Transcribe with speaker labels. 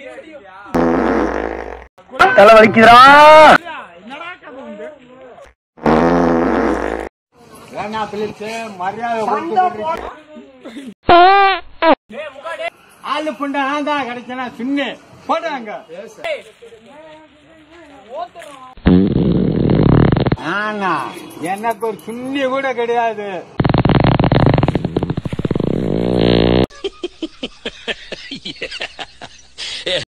Speaker 1: தலை வலிக்குதுடா.
Speaker 2: ஆளு புண்டா நான் தான் கிடைச்சனா சுண்ணு போட்டாங்க. எனக்கு ஒரு சுண்ணி கூட கிடையாது.